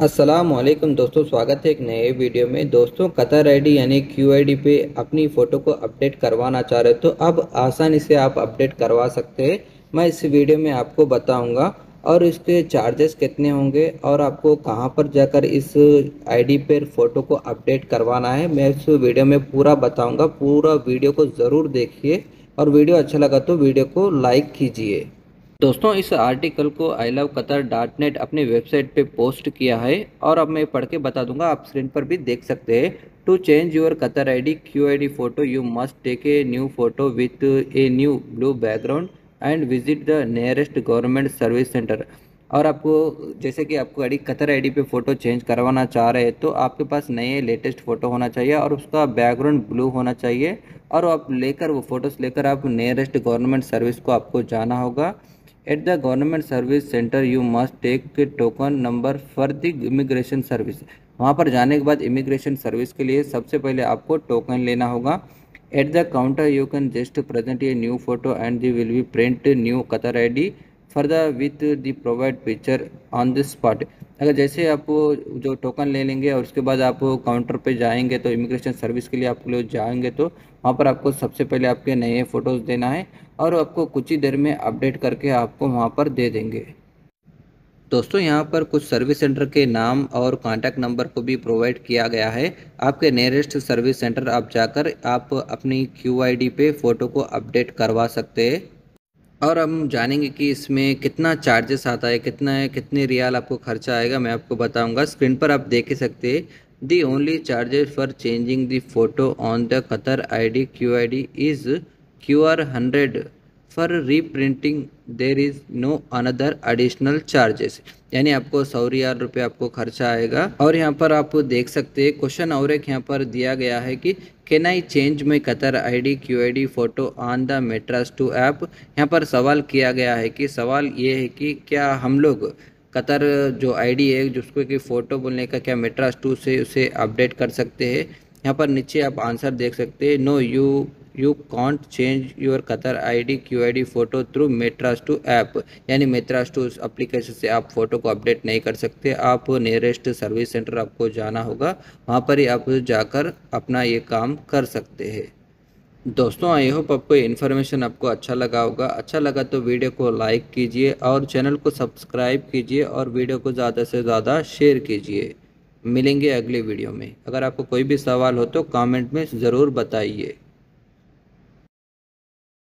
अस्सलामुअलैकुम दोस्तों, स्वागत है एक नए वीडियो में। दोस्तों, कतर आईडी यानी क्यूआईडी पे अपनी फ़ोटो को अपडेट करवाना चाह रहे हो तो अब आसानी से आप अपडेट करवा सकते हैं। मैं इस वीडियो में आपको बताऊंगा और इसके चार्जेस कितने होंगे और आपको कहां पर जाकर इस आईडी पर फ़ोटो को अपडेट करवाना है, मैं इस वीडियो में पूरा बताऊँगा। पूरा वीडियो को ज़रूर देखिए और वीडियो अच्छा लगा तो वीडियो को लाइक कीजिए। दोस्तों, इस आर्टिकल को ilovqatar.net अपनी वेबसाइट पे पोस्ट किया है और अब मैं पढ़ के बता दूंगा, आप स्क्रीन पर भी देख सकते हैं। To change your Qatar ID QID photo you must take a new photo with a new blue background and visit the nearest government service centre. और आपको जैसे कि आपको आईडी कतर आईडी पे फ़ोटो चेंज करवाना चाह रहे हैं तो आपके पास नए लेटेस्ट फ़ोटो होना चाहिए और उसका बैकग्राउंड ब्लू होना चाहिए और आप लेकर वो फ़ोटोज़ लेकर आप नियरेस्ट गवर्नमेंट सर्विस को आपको जाना होगा। At the government service centre you must take token number for the immigration service. वहाँ पर जाने के बाद इमिग्रेशन सर्विस के लिए सबसे पहले आपको टोकन लेना होगा। At the counter you can just present a new photo and they will be print new Qatar ID for the with the provide picture on the spot. अगर जैसे आप जो टोकन ले लेंगे और उसके बाद आप काउंटर पे जाएंगे तो इमिग्रेशन सर्विस के लिए आप लोग जाएंगे तो वहाँ पर आपको सबसे पहले आपके नए फ़ोटोज़ देना है और आपको कुछ ही देर में अपडेट करके आपको वहाँ पर दे देंगे। दोस्तों, यहाँ पर कुछ सर्विस सेंटर के नाम और कॉन्टैक्ट नंबर को भी प्रोवाइड किया गया है। आपके नियरेस्ट सर्विस सेंटर आप जाकर आप अपनी क्यूआईडी पे फ़ोटो को अपडेट करवा सकते हैं। और हम जानेंगे कि इसमें कितना चार्जेस आता है, कितने रियाल आपको खर्चा आएगा, मैं आपको बताऊंगा। स्क्रीन पर आप देख ही सकते हैं। The only charges for changing the photo on the Qatar ID QID is QR100 for reprinting there is no another additional charges. यानी आपको 100 रियाल रुपये आपको खर्चा आएगा। और यहाँ पर आप देख सकते हैं क्वेश्चन और एक यहाँ पर दिया गया है कि can I change my Qatar ID QID photo on the Metrash two app. यहाँ पर सवाल किया गया है कि सवाल ये है कि क्या हम लोग कतर जो आईडी है जिसको कि फ़ोटो बोलने का क्या मेट्रास2 से उसे अपडेट कर सकते हैं। यहाँ पर नीचे आप आंसर देख सकते हैं। No, you can't change your Qatar ID QID photo through Metrash two app. यानी मेट्रास2 एप्लीकेशन से आप फ़ोटो को अपडेट नहीं कर सकते। आप नियरेस्ट सर्विस सेंटर आपको जाना होगा, वहाँ पर ही आप जाकर अपना ये काम कर सकते हैं। दोस्तों, आई होप आपको इन्फॉर्मेशन आपको अच्छा लगा होगा। अच्छा लगा तो वीडियो को लाइक कीजिए और चैनल को सब्सक्राइब कीजिए और वीडियो को ज़्यादा से ज़्यादा शेयर कीजिए। मिलेंगे अगले वीडियो में। अगर आपको कोई भी सवाल हो तो कमेंट में ज़रूर बताइए।